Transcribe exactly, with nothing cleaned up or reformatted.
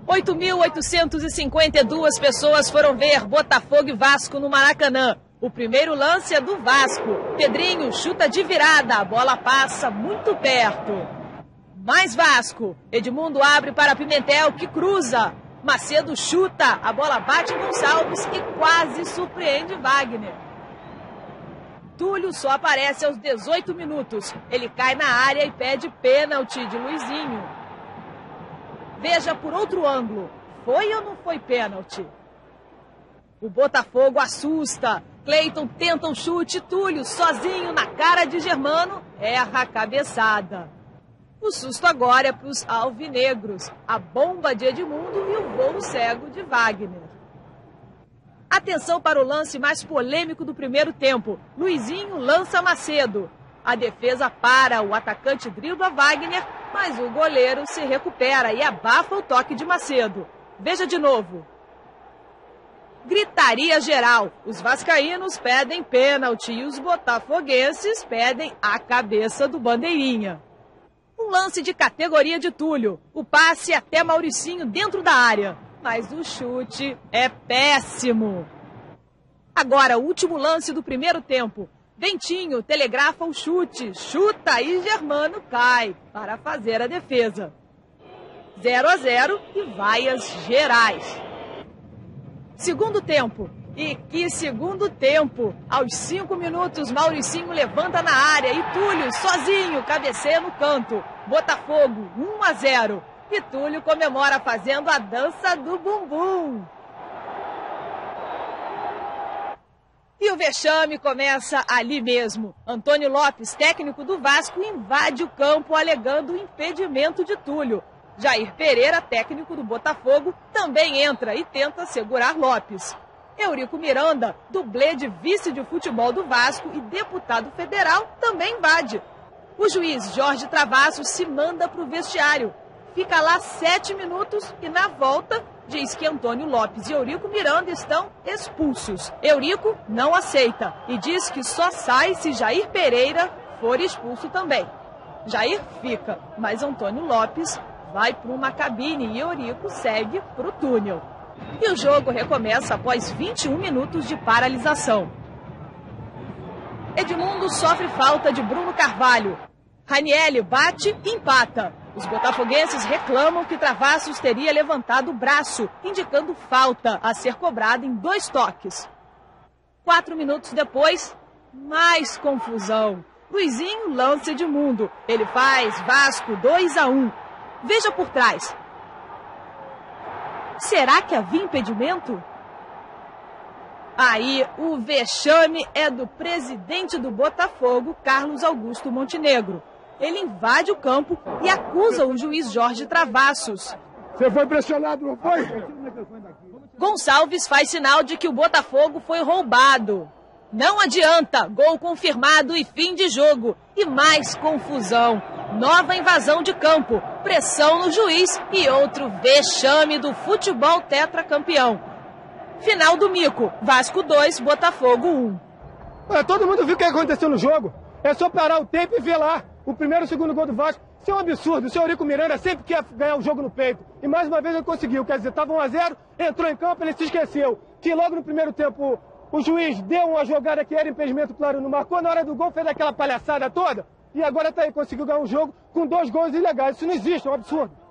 oito mil oitocentas e cinquenta e duas pessoas foram ver Botafogo e Vasco no Maracanã. O primeiro lance é do Vasco. Pedrinho chuta de virada, a bola passa muito perto. Mais Vasco. Edmundo abre para Pimentel, que cruza. Macedo chuta, a bola bate em Gonçalves e quase surpreende Wagner. Túlio só aparece aos dezoito minutos. Ele cai na área e pede pênalti de Luizinho. Veja por outro ângulo. Foi ou não foi pênalti? O Botafogo assusta. Cleiton tenta um chute, Túlio sozinho na cara de Germano, erra a cabeçada. O susto agora é para os alvinegros. A bomba de Edmundo e o voo cego de Wagner. Atenção para o lance mais polêmico do primeiro tempo. Luizinho lança Macedo. A defesa para, o atacante dribla Wagner, mas o goleiro se recupera e abafa o toque de Macedo. Veja de novo. Gritaria geral. Os vascaínos pedem pênalti e os botafoguenses pedem a cabeça do bandeirinha. Um lance de categoria de Túlio. O passe até Mauricinho dentro da área. Mas o chute é péssimo. Agora, o último lance do primeiro tempo. Dentinho telegrafa o chute, chuta e Germano cai para fazer a defesa. zero a zero e vaias gerais. Segundo tempo. E que segundo tempo. Aos cinco minutos, Mauricinho levanta na área e Túlio sozinho cabeceia no canto. Botafogo, um a zero. E Túlio comemora fazendo a dança do bumbum. E o vexame começa ali mesmo. Antônio Lopes, técnico do Vasco, invade o campo alegando impedimento de Túlio. Jair Pereira, técnico do Botafogo, também entra e tenta segurar Lopes. Eurico Miranda, dublê de vice de futebol do Vasco e deputado federal, também invade. O juiz Jorge Travassos se manda para o vestiário. Fica lá sete minutos e na volta diz que Antônio Lopes e Eurico Miranda estão expulsos. Eurico não aceita e diz que só sai se Jair Pereira for expulso também. Jair fica, mas Antônio Lopes vai para uma cabine e Eurico segue para o túnel. E o jogo recomeça após vinte e um minutos de paralisação. Edmundo sofre falta de Bruno Carvalho. Ranielli bate e empata. Os botafoguenses reclamam que Travassos teria levantado o braço, indicando falta a ser cobrada em dois toques. Quatro minutos depois, mais confusão. Luizinho lança Edmundo. Ele faz Vasco dois a um. Veja por trás. Será que havia impedimento? Aí o vexame é do presidente do Botafogo, Carlos Augusto Montenegro. Ele invade o campo e acusa o juiz Jorge Travassos. Você foi pressionado, não foi? Gonçalves faz sinal de que o Botafogo foi roubado. Não adianta, gol confirmado e fim de jogo. E mais confusão. Nova invasão de campo, pressão no juiz e outro vexame do futebol tetracampeão. Final do mico, Vasco dois, Botafogo um. Olha, todo mundo viu o que aconteceu no jogo. É só parar o tempo e ver lá. O primeiro e o segundo gol do Vasco. Isso é um absurdo. O senhor Eurico Miranda sempre quer ganhar o jogo no peito. E mais uma vez ele conseguiu. Quer dizer, estava um a zero, entrou em campo, ele se esqueceu. Que logo no primeiro tempo o juiz deu uma jogada que era impedimento claro, não marcou. Na hora do gol fez aquela palhaçada toda. E agora tá aí, conseguiu ganhar um jogo com dois gols ilegais. Isso não existe, é um absurdo.